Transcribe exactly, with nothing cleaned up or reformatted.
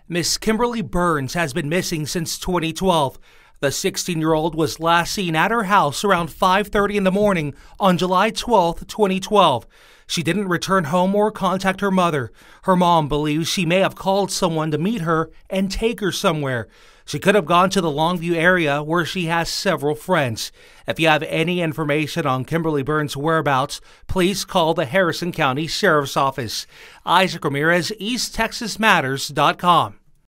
Miss Kimberly Burns has been missing since twenty twelve. The sixteen-year-old was last seen at her house around five thirty in the morning on July twelfth, twenty twelve. She didn't return home or contact her mother. Her mom believes she may have called someone to meet her and take her somewhere. She could have gone to the Longview area where she has several friends. If you have any information on Kimberly Burns' whereabouts, please call the Harrison County Sheriff's Office. Isaac Ramirez, East Texas Matters dot com.